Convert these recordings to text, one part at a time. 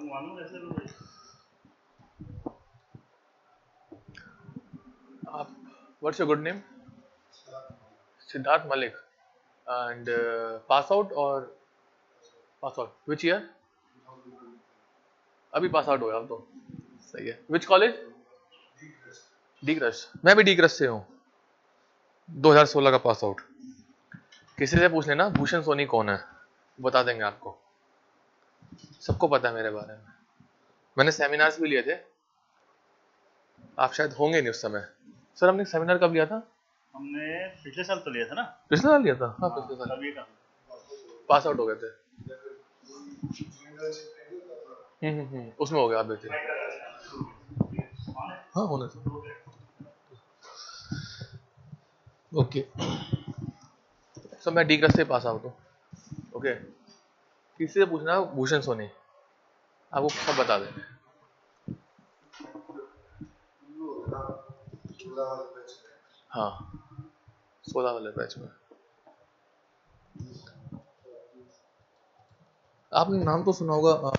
आप, what's your good name? Siddharth Malik. And pass out और pass out which year? अभी pass out हो आप तो. सही है. Which college? डी क्रश. मैं भी डी क्रश से हूँ. 2016 का पास आउट. किसी से पूछ लेना भूषण सोनी कौन है, बता देंगे आपको. सबको पता है मेरे बारे में. मैंने सेमिनार्स भी लिए थे. आप शायद होंगे नहीं उस समय. सर हमने सेमिनार कब लिया था? हमने पिछले साल तो लिया था ना. पिछले साल लिया था. हाँ पिछले साल. तभी का पास आउट हो गए थे. उसमें हो गया आप बेटे. हाँ होने से. ओके. सर मैं डी क्रश से पास आउट हूँ. ओके. किसी से पूछना भूषण सोनी, आपको सब बता देंगे. हाँ 16 वाले बैच में. आपने नाम तो सुना होगा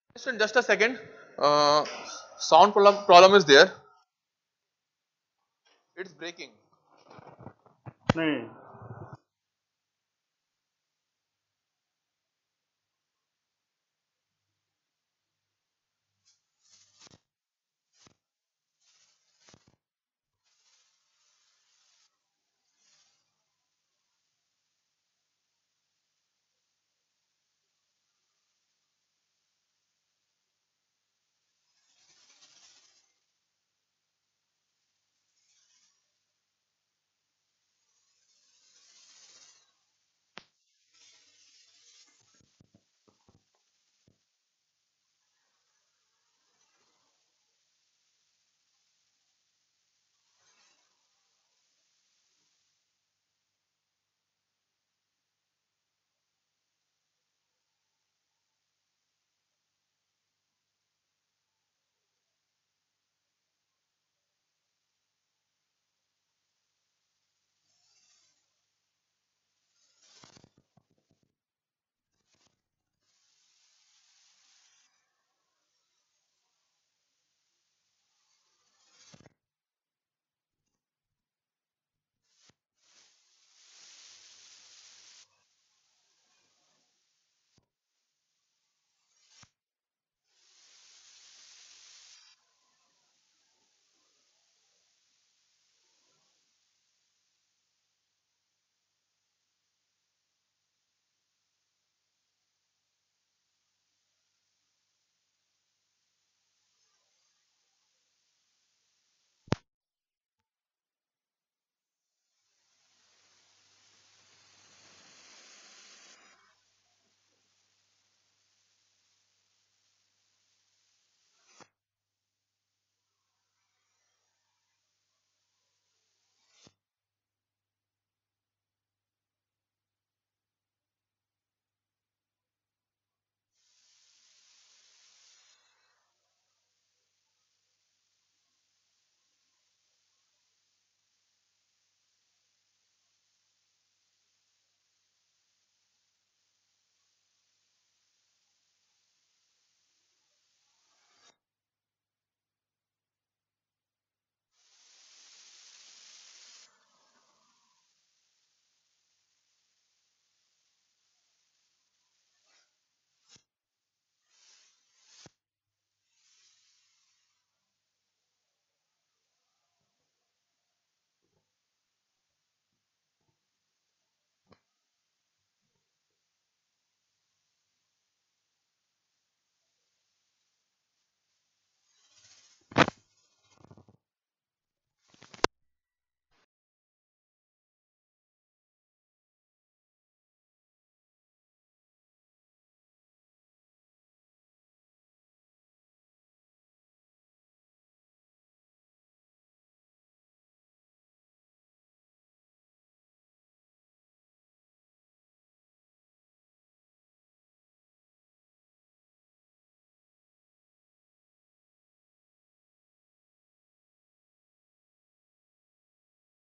Just a second. Sound problem is there. It's breaking. नहीं